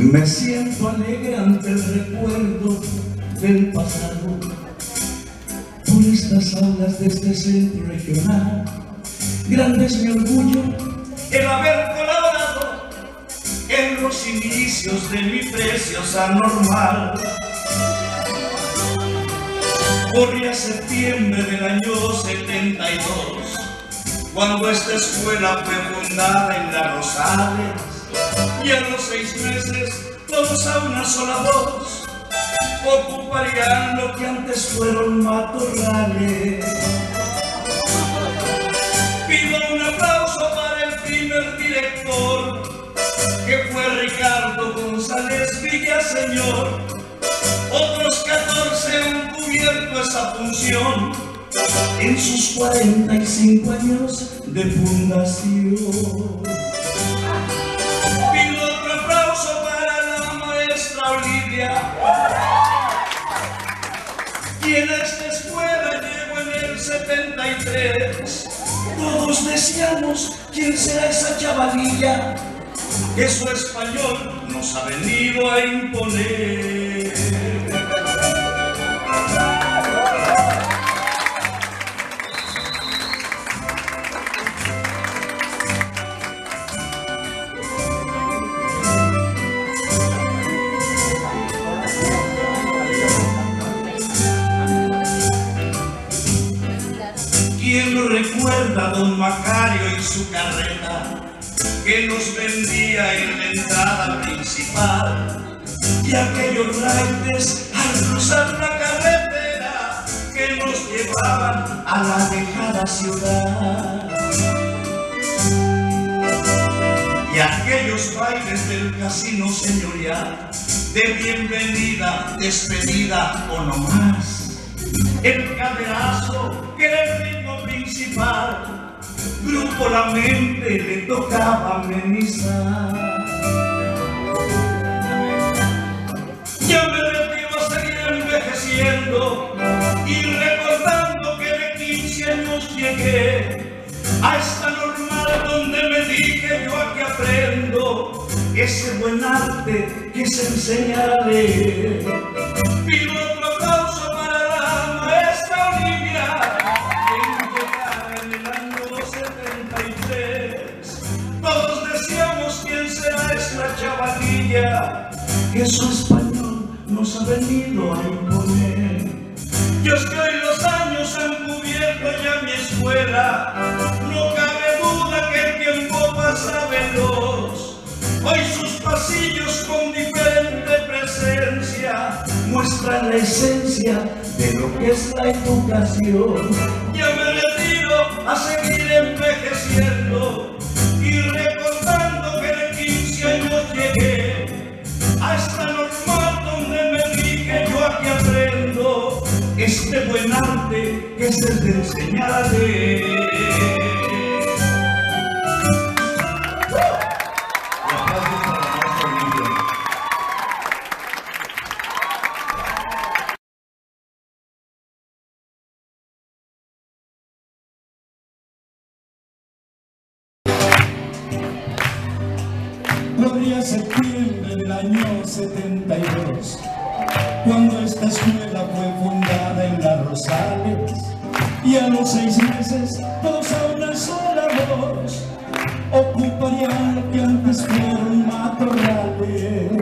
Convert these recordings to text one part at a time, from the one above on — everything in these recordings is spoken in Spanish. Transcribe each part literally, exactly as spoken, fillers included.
Me siento alegre ante el recuerdo del pasado por estas aulas de este centro regional. Grande es mi orgullo el haber colaborado en los inicios de mi preciosa normal. Corría septiembre del año setenta y dos, cuando esta escuela fue fundada en Las Rosales, y a los seis meses todos a una sola voz ocuparían lo que antes fueron matorrales. Pido un aplauso para el primer director, que fue Ricardo González Villaseñor. Otros catorce han cubierto esa función en sus cuarenta y cinco años de fundación. Pido otro aplauso para la maestra Olivia, quien a esta escuela llegó en el setenta y tres. Todos decíamos, ¿quién será esa chavalilla que su español nos ha venido a imponer? ¿Quién recuerda a don Macario y su carreta que nos vendía en la entrada principal? Y aquellos raites al cruzar la carretera que nos llevaban a la lejana ciudad. Y aquellos bailes del casino señorial, de bienvenida, despedida o no más. El caderazo que era el ritmo principal, Grupo La Mente le tocaba amenizar. Ya me retiro a seguir envejeciendo y recordando que de quince años llegué a esta normal donde me dije yo aquí aprendo ese buen arte que se enseña a leer. Pido otro aplauso para la maestra Olivia, quien llegara en el año setenta y tres. Todos decíamos, ¿quién será esta chavalilla que su español nos ha venido a imponer? Yo es que hoy los años han cubierto ya mi escuela, no cabe duda que el tiempo pasa veloz. Hoy sus pasillos con diferente presencia muestran la esencia de lo que es la educación. Ya me retiro a seguir envejeciendo y recordando que de quince años llegué a esta normal donde me dije yo aquí aprendo este buen arte que es el de enseñar a leer. Corría septiembre del año setenta y dos, cuando esta escuela fue fundada en Las Rosales, y a los seis meses todos a una sola voz ocuparían lo que antes fueron matorrales.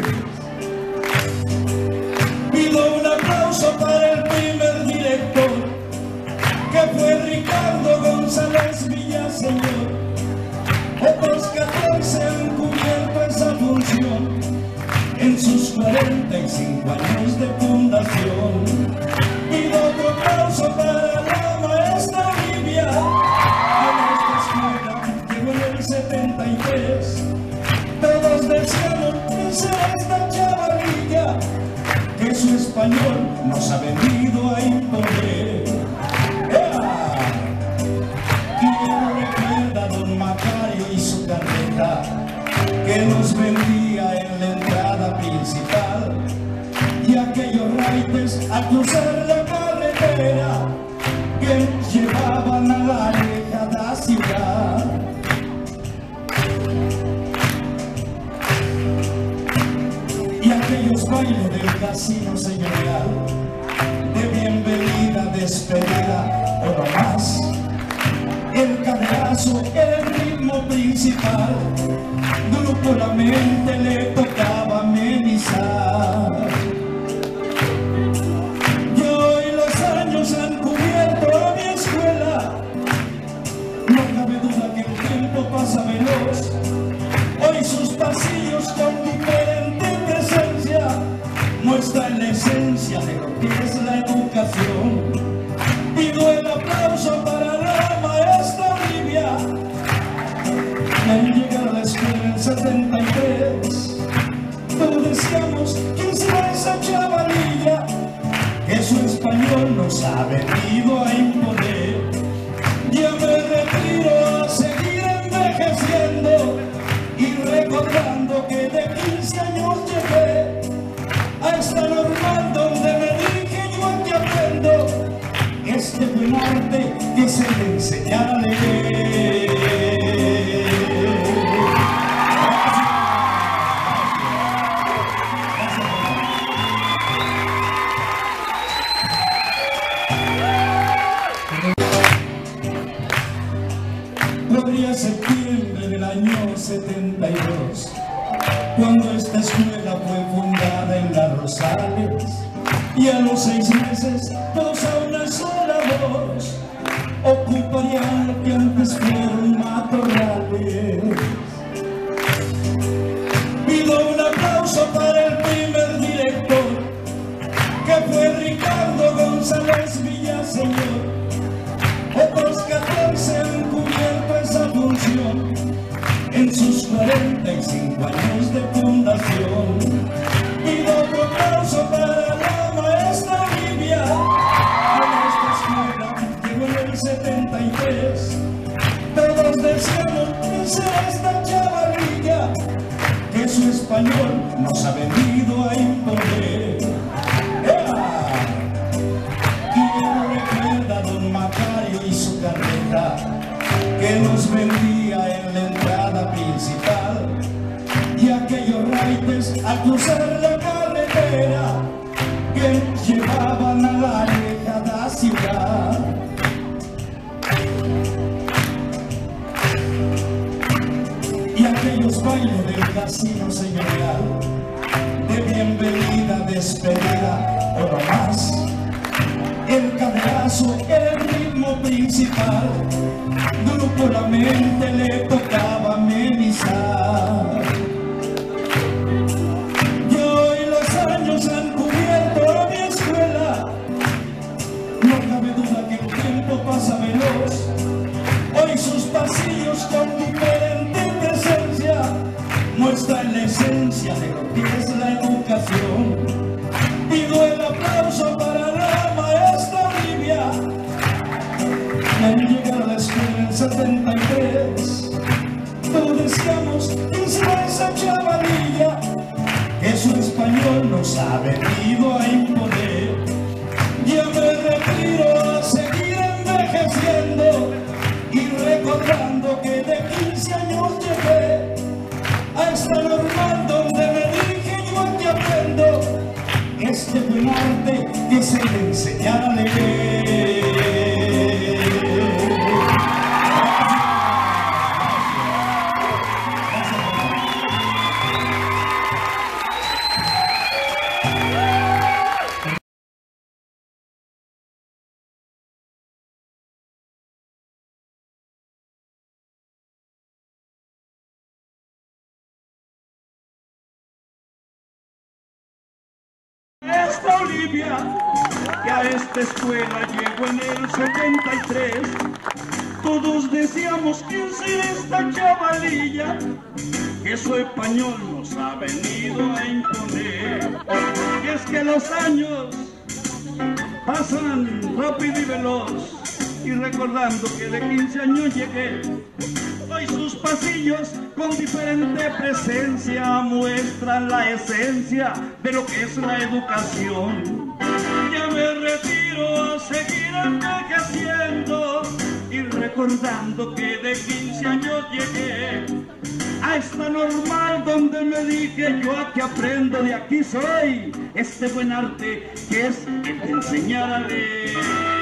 Pido un aplauso para el primer director, que fue Ricardo González Villaseñor. Otros catorce han cubierto esa función en sus cuarenta y cinco años de fundación. Pido otro aplauso para la maestra Olivia, que en esta escuela llegó en el setenta y tres. Todos decíamos, ¿quién será esta chavalilla que su español nos ha venido a imponer? Que nos vendía en la entrada principal, y aquellos raites a cruzar la carretera que nos llevaban a la lejana ciudad. casino señorial, de bienvenida, despedida o no más. El caderazo era el ritmo principal, grupo La Mente le tocaba amenizar. Y hoy los años han cubierto a mi escuela, no cabe duda que el tiempo pasa veloz. Hoy sus pasillos con diferente presencia muestran la esencia de lo que es la educación. Pido el aplauso para la maestra Olivia, al llegar a la escuela en el setenta y tres. Todos decíamos, ¿quién será esa chavalilla que su español nos ha venido a imponer? Ya me retiro a seguir envejeciendo y recordando que de quince años llegué a esta normal donde me dije yo aquí aprendo este buen arte que se le enseña a leer. Podría septiembre del año setenta y dos, cuando esta escuela fue fundada en Las Rosales, y a los seis meses todos a una sola voz ocuparían lo que antes fueron matorrales. Pido un aplauso para el primer director, que fue Ricardo González Villaseñor. Otros catorce han cubierto esa función en sus cuarenta y cinco años de fundación. Pido otro aplauso para la maestra Olivia, que en esta escuela llegó en el setenta y tres. Todos decíamos, ¿quién será esta chavalilla que su español nos ha venido a imponer? ¡Ea! ¿Quién recuerda a don Macario y su carreta que nos vendía en la entrada principal? Y aquellos raites a cruzar la carretera que nos llevaban a la alejada ciudad. Y aquellos bailes del casino señorial, de bienvenida, despedida o no más. El caderazo era el ritmo principal, grupo La Mente le tocaba amenizar. Y hoy los años han cubierto a mi escuela, no cabe duda que el tiempo pasa veloz. Hoy sus pasillos con diferente presencia muestran la esencia de lo que es la educación. Pido el aplauso para la maestra Olivia, al llegar a la escuela en el setenta y tres. Todos decíamos, ¿quién será esa chavalilla que su español nos ha venido a imponer? Ya me retiro a seguir envejeciendo y recordando que de quince años llegué a esta normal donde me dije yo aquí aprendo este buen arte que se le enseña a leer. Esta Olivia, que a esta escuela llegó en el setenta y tres. Todos decíamos, ¿quién será esta chavalilla que su español nos ha venido a imponer? Y es que los años pasan rápido y veloz, y recordando que de quince años llegué, hoy sus pasillos con diferente presencia muestran la esencia de lo que es la educación. Ya me retiro a seguir envejeciendo y recordando que de quince años llegué a esta normal donde me dije yo aquí aprendo, de aquí soy, este buen arte que es el que enseñar a leer.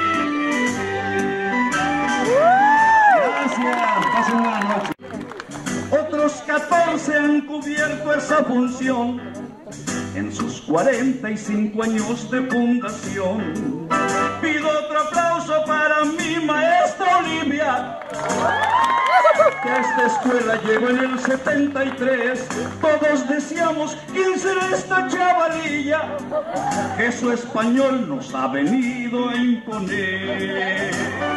Gracias, pasen buena noche. Otros catorce han cubierto esa función en sus cuarenta y cinco años de fundación. Pido otro aplauso para mi maestra Olivia, que a esta escuela llegó en el setenta y tres. Todos decíamos, ¿quién será esta chavalilla que su español nos ha venido a imponer?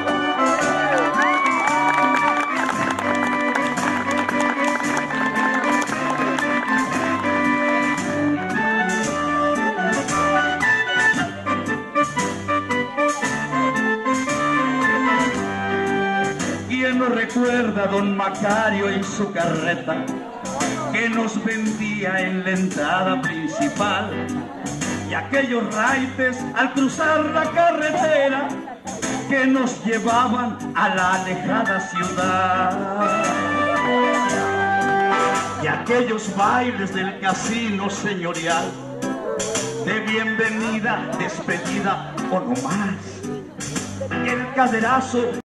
¿Quién no recuerda a don Macario y su carreta que nos vendía en la entrada principal? Y aquellos raites al cruzar la carretera que nos llevaban a la alejada ciudad. Y aquellos bailes del casino señorial de bienvenida, despedida o no más. El caderazo